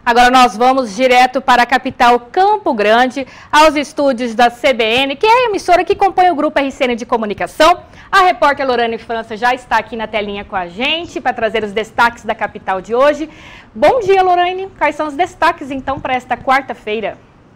Agora nós vamos direto para a capital Campo Grande, aos estúdios da CBN, que é a emissora que compõe o Grupo RCN de Comunicação. A repórter Lorane França já está aqui na telinha com a gente para trazer os destaques da capital de hoje. Bom dia, Lorane. Quais são os destaques, então, para esta quarta-feira?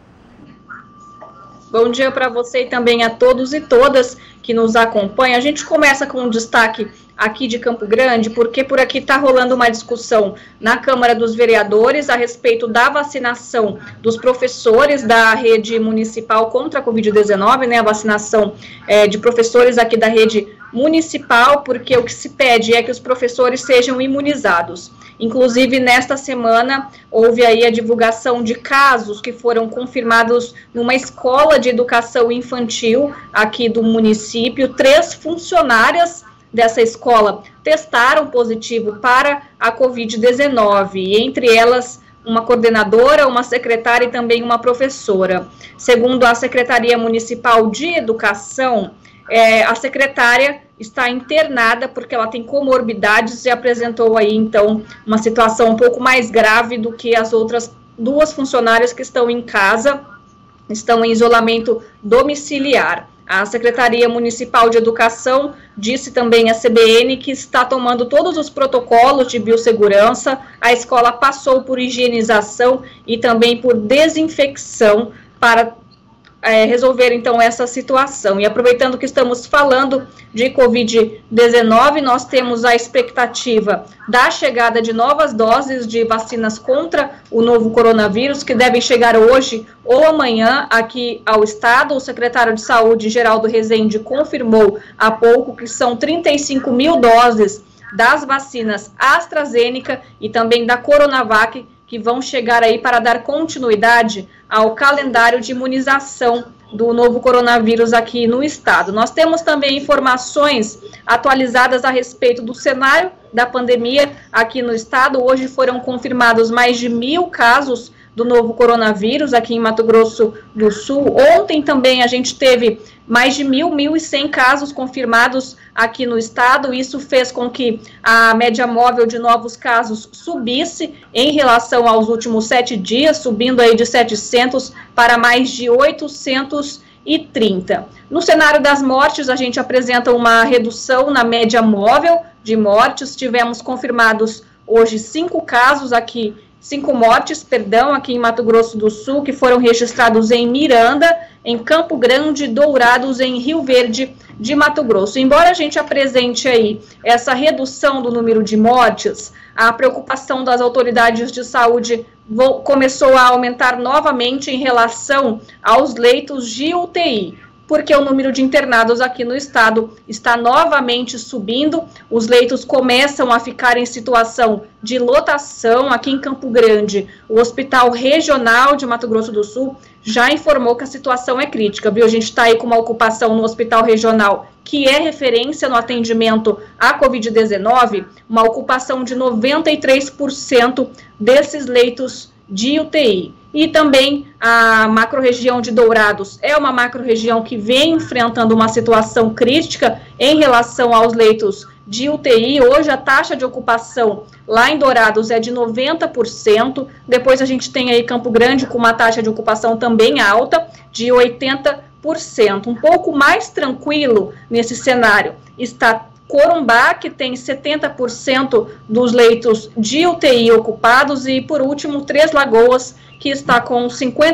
Bom dia para você e também a todos e todas que nos acompanham. A gente começa com um destaque aqui de Campo Grande, porque por aqui está rolando uma discussão na Câmara dos Vereadores a respeito da vacinação dos professores da rede municipal contra a Covid-19, né, a vacinação de professores aqui da rede municipal, porque o que se pede é que os professores sejam imunizados. Inclusive, nesta semana, houve aí a divulgação de casos que foram confirmados numa escola de educação infantil aqui do município. 3 funcionárias dessa escola testaram positivo para a Covid-19, e entre elas uma coordenadora, uma secretária e também uma professora. Segundo a Secretaria Municipal de Educação, a secretária está internada porque ela tem comorbidades e apresentou aí, então, uma situação um pouco mais grave do que as outras 2 funcionárias que estão em casa, estão em isolamento domiciliar. A Secretaria Municipal de Educação disse também à CBN que está tomando todos os protocolos de biossegurança. A escola passou por higienização e também por desinfecção para resolver, então, essa situação. E aproveitando que estamos falando de Covid-19, nós temos a expectativa da chegada de novas doses de vacinas contra o novo coronavírus, que devem chegar hoje ou amanhã aqui ao estado. O secretário de Saúde, Geraldo Rezende, confirmou há pouco que são 35 mil doses das vacinas AstraZeneca e também da Coronavac, que vão chegar aí para dar continuidade ao calendário de imunização do novo coronavírus aqui no estado. Nós temos também informações atualizadas a respeito do cenário da pandemia aqui no estado. Hoje foram confirmados mais de 1.000 casos do novo coronavírus aqui em Mato Grosso do Sul. Ontem também a gente teve mais de 1.100 casos confirmados aqui no estado. Isso fez com que a média móvel de novos casos subisse em relação aos últimos 7 dias, subindo aí de 700 para mais de 830. No cenário das mortes, a gente apresenta uma redução na média móvel de mortes. Tivemos confirmados hoje 5 casos aqui, 5 mortes, aqui em Mato Grosso do Sul, que foram registrados em Miranda, em Campo Grande, Dourados, em Rio Verde de Mato Grosso. Embora a gente apresente aí essa redução do número de mortes, a preocupação das autoridades de saúde começou a aumentar novamente em relação aos leitos de UTI, porque o número de internados aqui no estado está novamente subindo. Os leitos começam a ficar em situação de lotação. Aqui em Campo Grande, o Hospital Regional de Mato Grosso do Sul já informou que a situação é crítica, viu? A gente está aí com uma ocupação no Hospital Regional, que é referência no atendimento à Covid-19, uma ocupação de 93% desses leitos de UTI. E também a macro-região de Dourados é uma macro-região que vem enfrentando uma situação crítica em relação aos leitos de UTI. Hoje a taxa de ocupação lá em Dourados é de 90%. Depois a gente tem aí Campo Grande com uma taxa de ocupação também alta, de 80%. Um pouco mais tranquilo nesse cenário está Corumbá, que tem 70% dos leitos de UTI ocupados, e por último 3 Lagoas, que está com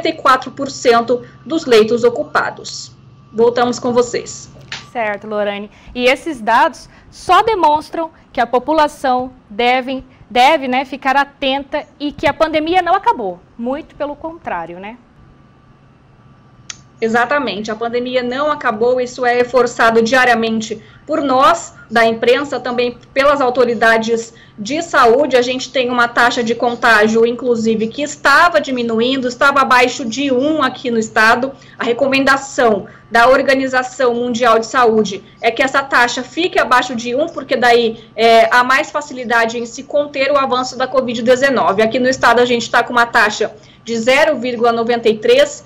54% dos leitos ocupados. Voltamos com vocês. Certo, Lorane. E esses dados só demonstram que a população deve, né, ficar atenta e que a pandemia não acabou. Muito pelo contrário, né? Exatamente, a pandemia não acabou, isso é reforçado diariamente por nós, da imprensa, também pelas autoridades de saúde. A gente tem uma taxa de contágio, inclusive, que estava diminuindo, estava abaixo de 1 aqui no estado. A recomendação da Organização Mundial de Saúde é que essa taxa fique abaixo de 1, porque daí há mais facilidade em se conter o avanço da Covid-19. Aqui no estado a gente está com uma taxa de 0,93,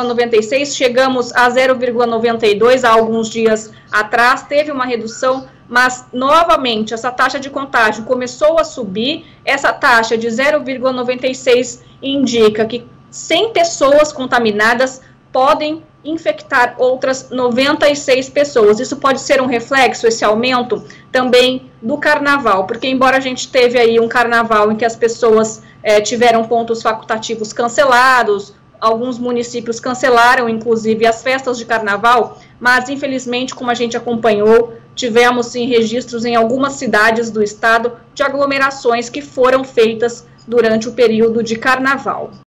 0,96, chegamos a 0,92 há alguns dias atrás. Teve uma redução, mas novamente essa taxa de contágio começou a subir. Essa taxa de 0,96 indica que 100 pessoas contaminadas podem infectar outras 96 pessoas. Isso pode ser um reflexo, esse aumento, também do carnaval, porque embora a gente teve aí um carnaval em que as pessoas tiveram pontos facultativos cancelados, alguns municípios cancelaram, inclusive, as festas de carnaval, mas, infelizmente, como a gente acompanhou, tivemos, sim, registros em algumas cidades do estado de aglomerações que foram feitas durante o período de carnaval.